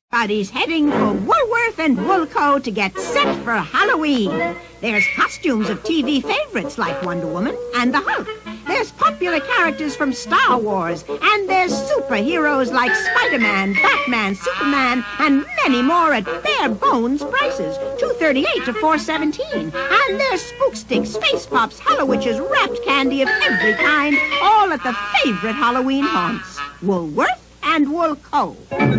Everybody's heading for Woolworth and Woolco to get set for Halloween. There's costumes of TV favorites like Wonder Woman and the Hulk. There's popular characters from Star Wars. And there's superheroes like Spider-Man, Batman, Superman, and many more at bare bones prices. $2.38 to $4.17. And there's Spook Sticks, Face Pops, Hallowitches, wrapped candy of every kind, all at the favorite Halloween haunts. Woolworth and Woolco.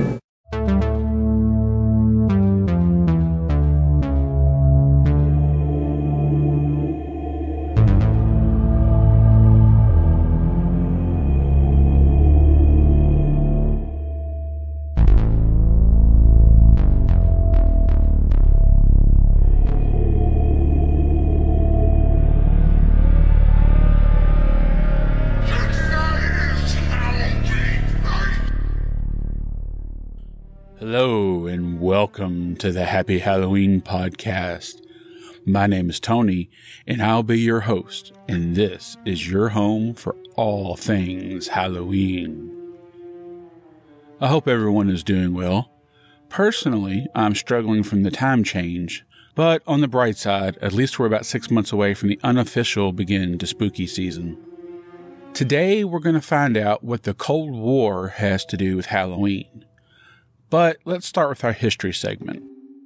Hello and welcome to the Happy Halloween podcast. My name is Tony and I'll be your host, and this is your home for all things Halloween. I hope everyone is doing well. Personally, I'm struggling from the time change, but on the bright side, at least we're about 6 months away from the unofficial begin to spooky season. Today we're going to find out what the Cold War has to do with Halloween. But let's start with our history segment.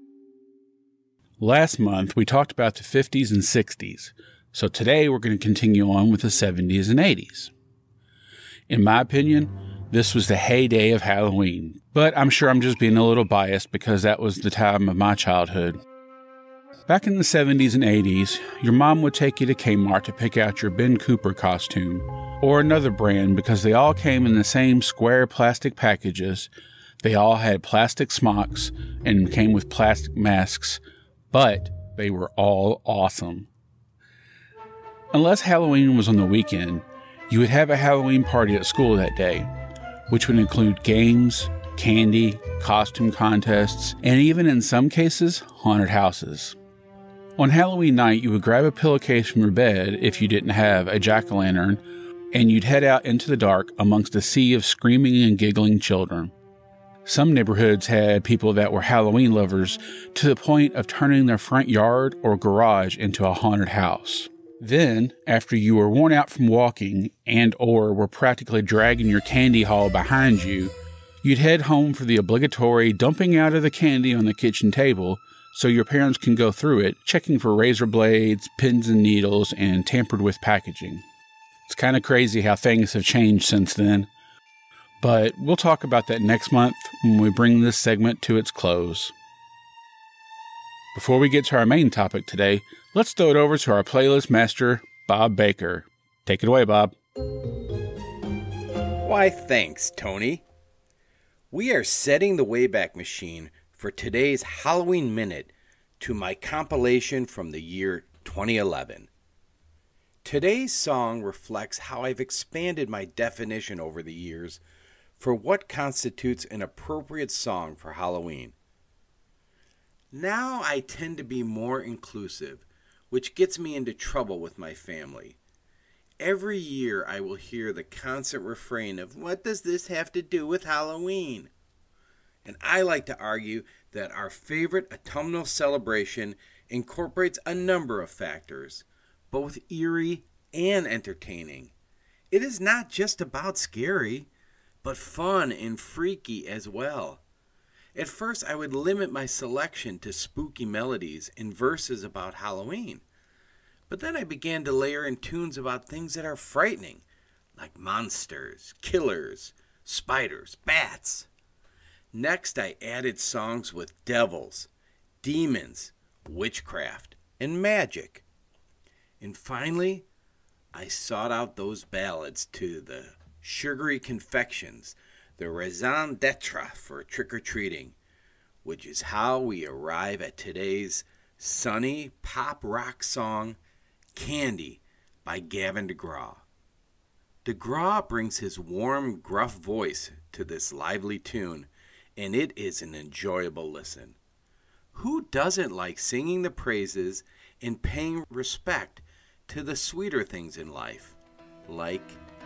Last month, we talked about the 50s and 60s, so today we're going to continue on with the 70s and 80s. In my opinion, this was the heyday of Halloween, but I'm sure I'm just being a little biased because that was the time of my childhood. Back in the 70s and 80s, your mom would take you to Kmart to pick out your Ben Cooper costume, or another brand because they all came in the same square plastic packages. They all had plastic smocks and came with plastic masks, but they were all awesome. Unless Halloween was on the weekend, you would have a Halloween party at school that day, which would include games, candy, costume contests, and even in some cases, haunted houses. On Halloween night, you would grab a pillowcase from your bed if you didn't have a jack-o'-lantern, and you'd head out into the dark amongst a sea of screaming and giggling children. Some neighborhoods had people that were Halloween lovers to the point of turning their front yard or garage into a haunted house. Then, after you were worn out from walking and/or were practically dragging your candy haul behind you, you'd head home for the obligatory dumping out of the candy on the kitchen table so your parents can go through it, checking for razor blades, pins and needles, and tampered with packaging. It's kind of crazy how things have changed since then. But we'll talk about that next month when we bring this segment to its close. Before we get to our main topic today, let's throw it over to our playlist master, Bob Baker. Take it away, Bob. Why, thanks, Tony. We are setting the Wayback Machine for today's Halloween Minute to my compilation from the year 2011. Today's song reflects how I've expanded my definition over the years for what constitutes an appropriate song for Halloween. Now I tend to be more inclusive, which gets me into trouble with my family. Every year I will hear the constant refrain of, "What does this have to do with Halloween?" And I like to argue that our favorite autumnal celebration incorporates a number of factors, both eerie and entertaining. It is not just about scary, but fun and freaky as well. At first, I would limit my selection to spooky melodies and verses about Halloween. But then I began to layer in tunes about things that are frightening, like monsters, killers, spiders, bats. Next, I added songs with devils, demons, witchcraft, and magic. And finally, I sought out those ballads to the sugary confections, the raison d'etre for trick-or-treating, which is how we arrive at today's sunny pop rock song, Candy by Gavin DeGraw. DeGraw brings his warm, gruff voice to this lively tune, and it is an enjoyable listen. Who doesn't like singing the praises and paying respect to the sweeter things in life, like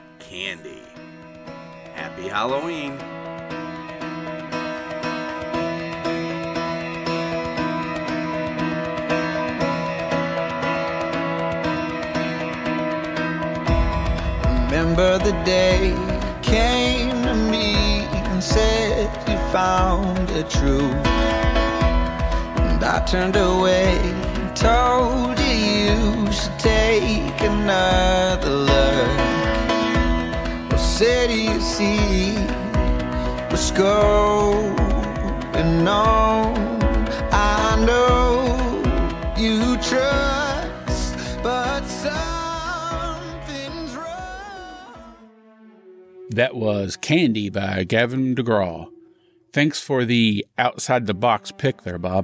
candy? Happy Halloween! remember the day you came to me and said you found it true. And I turned away and told you you should take another look. What city you see was going on. I know you trust, but something's wrong. That was Candy by Gavin DeGraw. Thanks for the outside-the-box pick there, Bob.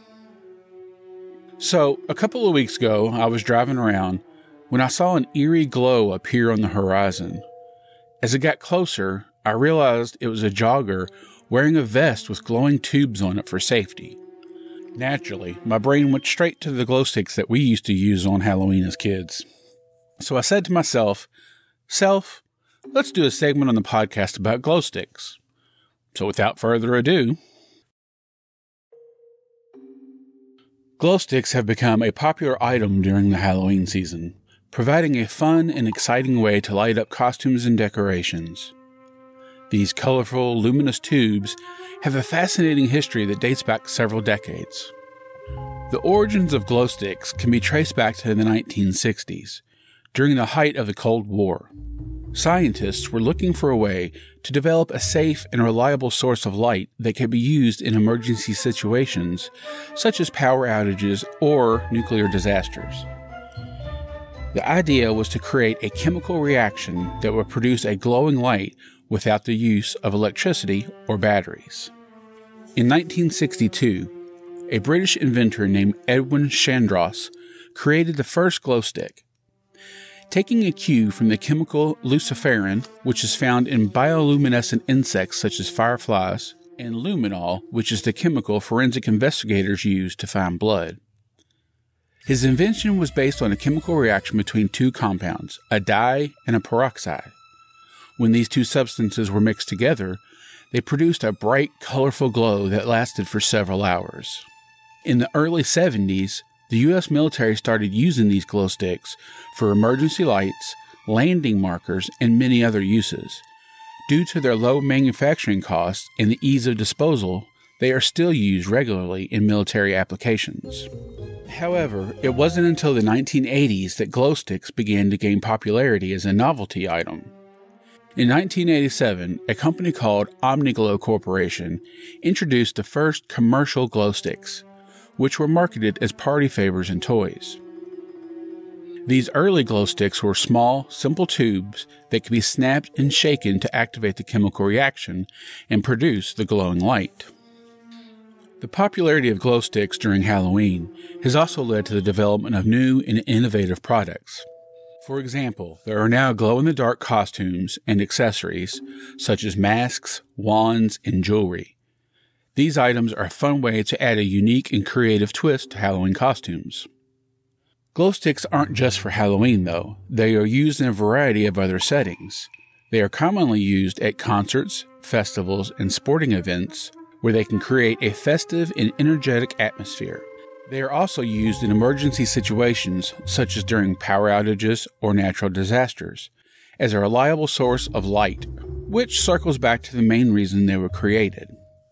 So, a couple of weeks ago, I was driving around when I saw an eerie glow appear on the horizon. As it got closer, I realized it was a jogger wearing a vest with glowing tubes on it for safety. Naturally, my brain went straight to the glow sticks that we used to use on Halloween as kids. So I said to myself, Self, let's do a segment on the podcast about glow sticks. So without further ado, glow sticks have become a popular item during the Halloween season, providing a fun and exciting way to light up costumes and decorations. These colorful, luminous tubes have a fascinating history that dates back several decades. The origins of glow sticks can be traced back to the 1960s, during the height of the Cold War. Scientists were looking for a way to develop a safe and reliable source of light that could be used in emergency situations, such as power outages or nuclear disasters. The idea was to create a chemical reaction that would produce a glowing light without the use of electricity or batteries. In 1962, a British inventor named Edwin Chandros created the first glow stick. Taking a cue from the chemical luciferin, which is found in bioluminescent insects such as fireflies, and luminol, which is the chemical forensic investigators use to find blood. His invention was based on a chemical reaction between two compounds, a dye and a peroxide. When these two substances were mixed together, they produced a bright, colorful glow that lasted for several hours. In the early 70s, the U.S. military started using these glow sticks for emergency lights, landing markers, and many other uses. Due to their low manufacturing costs and the ease of disposal, they are still used regularly in military applications. However, it wasn't until the 1980s that glow sticks began to gain popularity as a novelty item. In 1987, a company called Omniglow Corporation introduced the first commercial glow sticks, which were marketed as party favors and toys. These early glow sticks were small, simple tubes that could be snapped and shaken to activate the chemical reaction and produce the glowing light. The popularity of glow sticks during Halloween has also led to the development of new and innovative products. For example, there are now glow-in-the-dark costumes and accessories such as masks, wands, and jewelry. These items are a fun way to add a unique and creative twist to Halloween costumes. Glow sticks aren't just for Halloween, though. They are used in a variety of other settings. They are commonly used at concerts, festivals, and sporting events where they can create a festive and energetic atmosphere. They are also used in emergency situations, such as during power outages or natural disasters, as a reliable source of light, which circles back to the main reason they were created.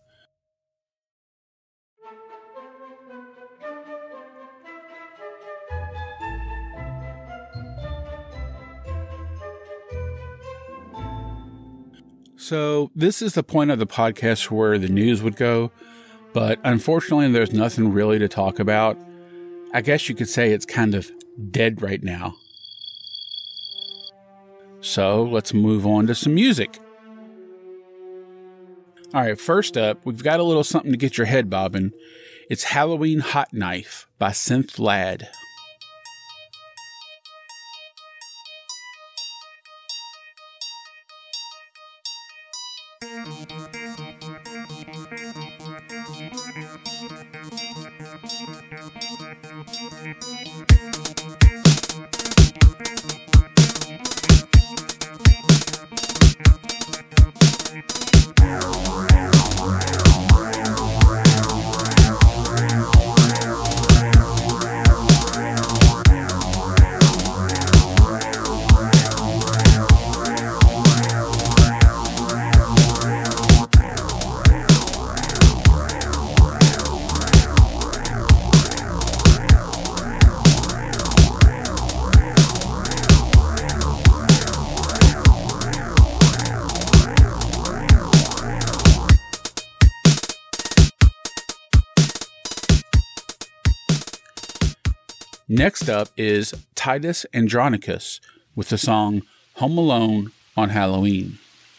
So, this is the point of the podcast where the news would go, but unfortunately there's nothing really to talk about. I guess you could say it's kind of dead right now. So, let's move on to some music. Alright, first up, we've got a little something to get your head bobbing. It's Halloween Hot Knife by Synth Lad. Next up is Titus Andronicus with the song Home Alone on Halloween.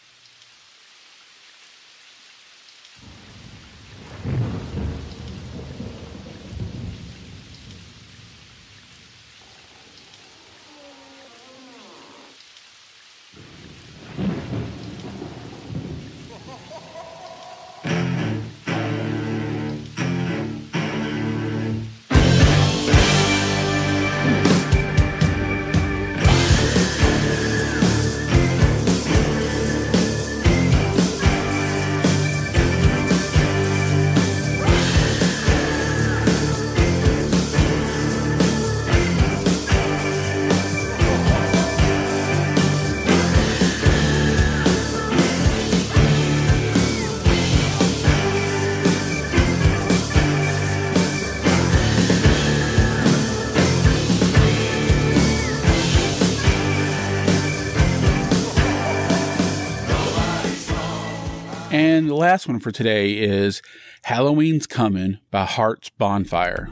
And the last one for today is Halloween's Coming by Heart's Bonfire.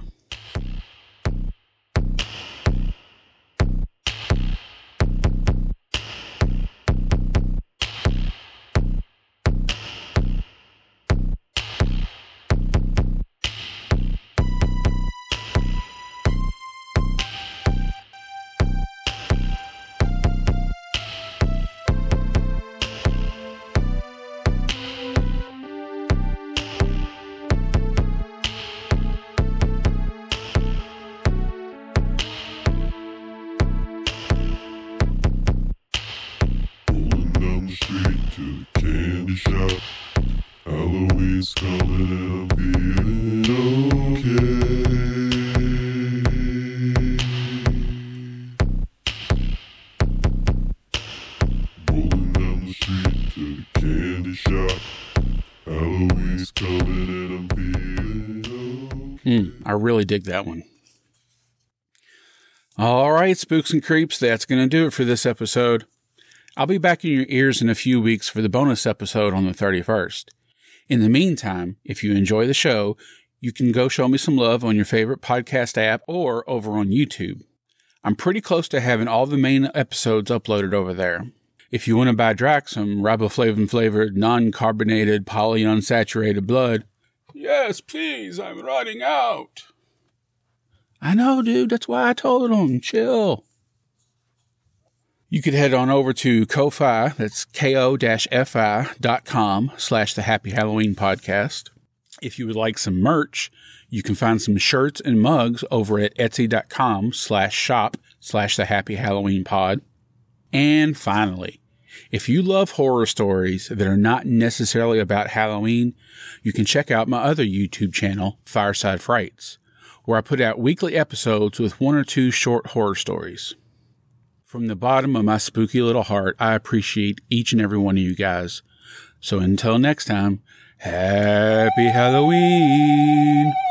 Street to the candy shop. Halloween's coming and I'm feeling okay. Rolling down the street to the candy shop. Halloween's coming and I'm feeling okay. I really dig that one. All right, spooks and creeps, that's going to do it for this episode. I'll be back in your ears in a few weeks for the bonus episode on the 31st. In the meantime, if you enjoy the show, you can go show me some love on your favorite podcast app or over on YouTube. I'm pretty close to having all the main episodes uploaded over there. If you want to buy Drax some riboflavin flavored, non-carbonated, polyunsaturated blood, yes, please, I'm running out. I know, dude, that's why I told him, chill. You could head on over to Ko-Fi, that's ko-fi.com/The Happy Halloween Podcast. If you would like some merch, you can find some shirts and mugs over at etsy.com/shop/The Happy Halloween Pod. And finally, if you love horror stories that are not necessarily about Halloween, you can check out my other YouTube channel, Fireside Frights, where I put out weekly episodes with 1 or 2 short horror stories. From the bottom of my spooky little heart, I appreciate each and every one of you guys. So until next time, happy Halloween!